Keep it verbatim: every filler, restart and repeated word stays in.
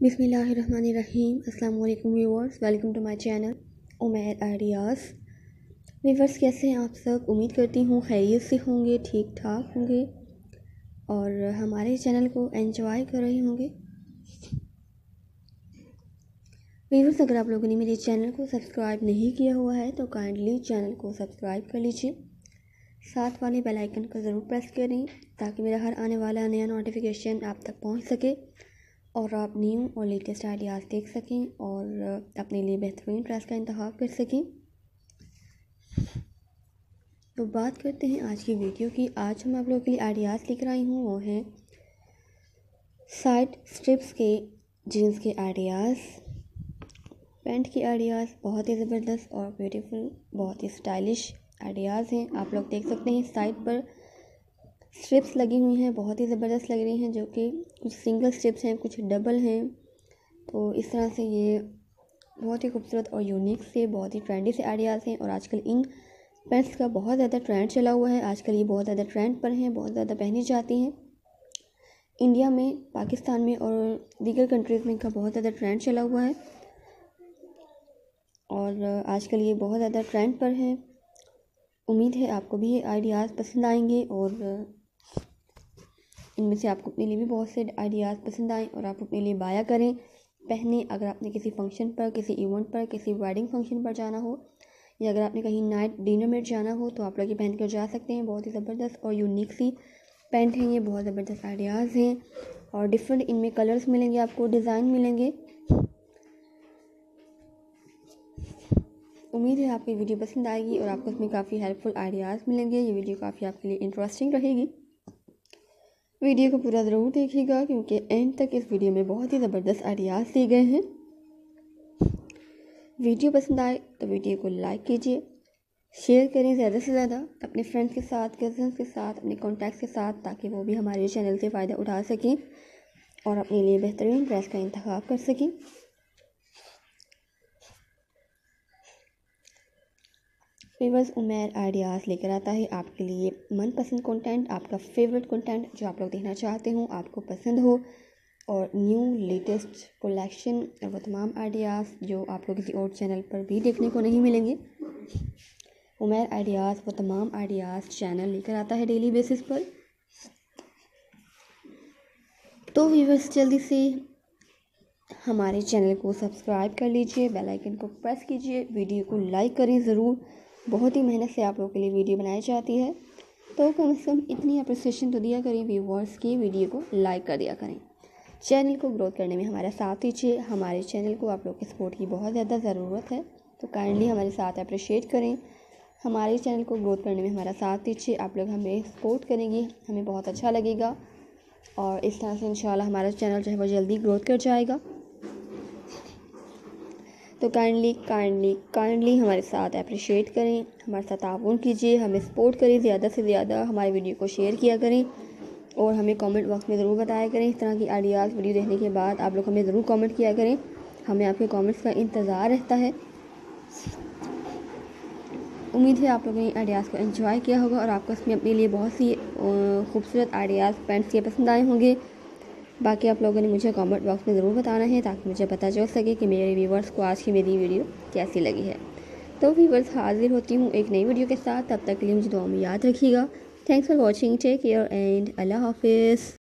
बिस्मिल्लाहिर्रहमानिर्रहीम। अस्सलाम वालेकुम viewers, welcome to my channel Umair ideas. Viewers, कैसे हैं आप सब? उम्मीद करती हूँ खैरियत से होंगे, ठीक ठाक होंगे और हमारे चैनल को एंजॉय कर रहे होंगे। व्यूअर्स, अगर आप लोगों ने मेरे चैनल को सब्सक्राइब नहीं किया हुआ है तो काइंडली चैनल को सब्सक्राइब कर लीजिए, साथ वाले बेल आइकन को ज़रूर प्रेस करें ताकि मेरा हर आने वाला नया नोटिफिकेशन आप तक पहुँच सके और आप न्यू और लेटेस्ट आइडियाज़ देख सकें और अपने लिए बेहतरीन ड्रेस का इंतखाब कर सकें। तो बात करते हैं आज की वीडियो की। आज हम आप लोगों के लिए आइडियाज़ लेकर आई हूँ, वो हैं साइड स्ट्रिप्स के जीन्स के आइडियाज़, पैंट के आइडियाज़। बहुत ही ज़बरदस्त और ब्यूटीफुल, बहुत ही स्टाइलिश आइडियाज़ हैं। आप लोग देख सकते हैं साइड पर स्ट्रिप्स लगी हुई हैं, बहुत ही ज़बरदस्त लग रही हैं, जो कि कुछ सिंगल स्ट्रिप्स हैं, कुछ डबल हैं। तो इस तरह से ये बहुत ही खूबसूरत और यूनिक से, बहुत ही ट्रेंडी से आइडियाज़ हैं। और आजकल इन पैंट्स का बहुत ज़्यादा ट्रेंड चला हुआ है। आजकल ये बहुत ज़्यादा ट्रेंड पर हैं, बहुत ज़्यादा पहनी जाती हैं इंडिया में, पाकिस्तान में और दीगर कंट्रीज़ में इनका बहुत ज़्यादा ट्रेंड चला हुआ है और आजकल ये बहुत ज़्यादा ट्रेंड पर हैं। उम्मीद है आपको भी ये आइडियाज़ पसंद आएंगे और इनमें से आपको अपने लिए भी बहुत से आइडियाज़ पसंद आएँ और आप अपने लिए बाया करें, पहने। अगर आपने किसी फंक्शन पर, किसी इवेंट पर, किसी वेडिंग फंक्शन पर जाना हो या अगर आपने कहीं नाइट डिनर में जाना हो तो आप लोग ये पहन कर जा सकते हैं। बहुत ही ज़बरदस्त और यूनिक सी पैंट है ये, बहुत ज़बरदस्त आइडियाज़ हैं और डिफरेंट इनमें कलर्स मिलेंगे, आपको डिज़ाइन मिलेंगे। उम्मीद है आपको वीडियो पसंद आएगी और आपको इसमें काफ़ी हेल्पफुल आइडियाज़ मिलेंगे। ये वीडियो काफ़ी आपके लिए इंटरेस्टिंग रहेगी। वीडियो को पूरा ज़रूर देखिएगा क्योंकि एंड तक इस वीडियो में बहुत ही ज़बरदस्त आइडियाज़ दिए गए हैं। वीडियो पसंद आए तो वीडियो को लाइक कीजिए, शेयर करें ज़्यादा से ज़्यादा अपने फ्रेंड्स के साथ, कज़न्स के साथ, अपने कॉन्टैक्ट्स के साथ, ताकि वो भी हमारे चैनल से फ़ायदा उठा सकें और अपने लिए बेहतरीन ड्रेस का इंतखाब कर सकें। व्यूअर्स, उमैर आइडियाज़ लेकर आता है आपके लिए मनपसंद कंटेंट, आपका फेवरेट कंटेंट जो आप लोग देखना चाहते हो, आपको पसंद हो, और न्यू लेटेस्ट कलेक्शन और वो तमाम आइडियाज़ जो आपको किसी और चैनल पर भी देखने को नहीं मिलेंगे। उमैर आइडियाज़ वो तमाम आइडियाज़ चैनल लेकर आता है डेली बेसिस पर। तो व्यूअर्स, जल्दी से हमारे चैनल को सब्सक्राइब कर लीजिए, बेल आइकन को प्रेस कीजिए, वीडियो को लाइक करें ज़रूर। बहुत ही मेहनत से आप लोगों के लिए वीडियो बनाई जाती है, तो कम से कम इतनी अप्रिसिएशन तो दिया करें व्यूअर्स की, वीडियो को लाइक कर दिया करें। चैनल को ग्रोथ करने में हमारा साथ दीजिए। हमारे चैनल को आप लोग के सपोर्ट की बहुत ज़्यादा ज़रूरत है, तो काइंडली हमारे साथ अप्रिशिएट करें। हमारे चैनल को ग्रोथ करने में हमारा साथ दीजिए। आप लोग हमें सपोर्ट करेंगे, हमें बहुत अच्छा लगेगा और इस तरह से इंशाल्लाह हमारा चैनल जो है वो जल्दी ग्रोथ कर जाएगा। तो काइंडली काइंडली काइंडली हमारे साथ अप्रिशिएट करें, हमारे साथ ताउन कीजिए, हमें सपोर्ट करें, ज़्यादा से ज़्यादा हमारे वीडियो को शेयर किया करें और हमें कमेंट बॉक्स में ज़रूर बताया करें। इस तरह की आइडियाज़ वीडियो देखने के बाद आप लोग हमें ज़रूर कमेंट किया करें, हमें आपके कमेंट्स का इंतज़ार रहता है। उम्मीद है आप लोगों ने आइडियाज़ को एंजॉय किया होगा और आपको इसमें अपने लिए बहुत सी खूबसूरत आइडियाज़ पैंट्स के पसंद आए होंगे। बाकी आप लोगों ने मुझे कमेंट बॉक्स में ज़रूर बताना है ताकि मुझे पता चल सके कि मेरे व्यूवर्स को आज की मेरी वीडियो कैसी लगी है। तो व्यूवर्स, हाजिर होती हूँ एक नई वीडियो के साथ। तब तक के लिए मुझे दुआ में याद रखिएगा। Thanks for watching, take care and अल्लाह हाफिज़।